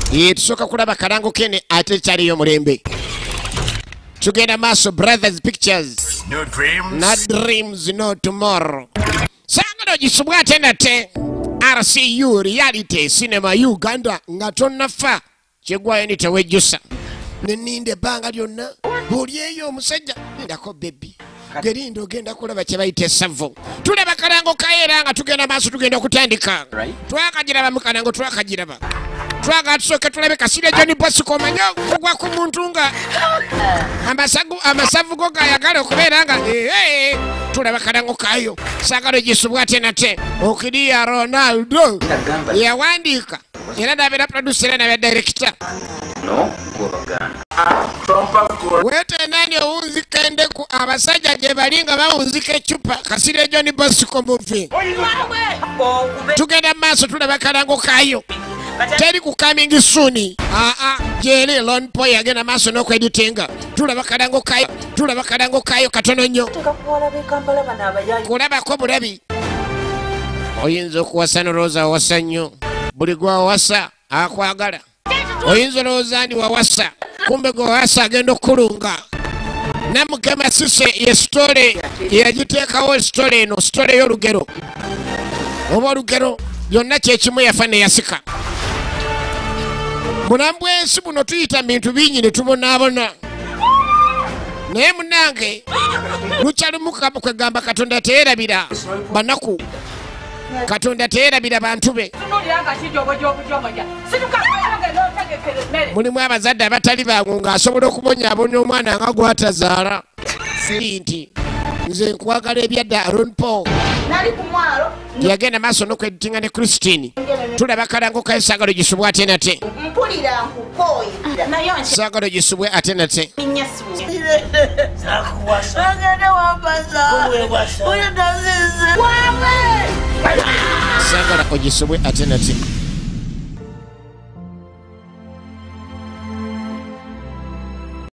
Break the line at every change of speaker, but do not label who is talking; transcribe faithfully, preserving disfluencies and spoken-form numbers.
Ye tusoka kulaba kalango kene ate kyaliyo mulembe. Tugenda maaso brothers pictures.
No dreams.
No dreams, no tomorrow. Sangano gisubwa tena te. R C U reality cinema Uganda nga TONAFFA kyegwayo ni tewejjusa. Neninde banga lyonna. Bulyeyo omusajja ndako baby. Gerindo ogenda kulaba kye bayita savo. Tulaba kalango kaera nga tugenda maaso tugenda okutandika. Twakagiraba mu kalango twakagiraba. Twaga tusoke tulabe kasire Johnny Bosco manyo kugwa ku muntu nga amasagu amasavu go gayagala okubeera nga eh eh tulaba kalango kayo sagalo gisubwa tena te OKIRIA RONALD yawandika era ndabira producer na director
no kuogana
wete nani ounzikende ku abasajja gye balinga bawunzika ecupa kasire Johnny Bosco movie tugenda maaso tulaba kalango kayo Teri ku coming soon. Ah ah, jeri LOONPAUL yagenda maaso n'okweditinga. Tulaba kalango kayo, tulaba kalango kayo katono nnyo. Kulabako bulabi. Oyinza okuwasa n'olowooza wawasa nnyo. Buli gwawasa akwagala. Oyinza olowooza ndi wawasa. Kumbe gwawasa agenda okkulunga. Namugema CISSY ye story yagiteekawo story eno, story y'olugero. Oba olugero byonna kyekimu yafa ne yasika. Munambwe ensi buno tuyita bintu bingi ne tubonaabona. Naye munange lukyalimuka kwegamba Katonda teerabira banaku. Katonda teerabira bantu be. Mulimu abazadde abatali bangu ng'asobola okubonyaabonya omwana nga gwatazaala. Si nti nze nkwagala ebyadda LOONPAUL yagenda maaso n'okweditinga ne Christine. Tulaba kalango kayo saagalo gisubwe ate nate. Saagalo gisubwe ate nate. Saagala ogisubwe ate nate.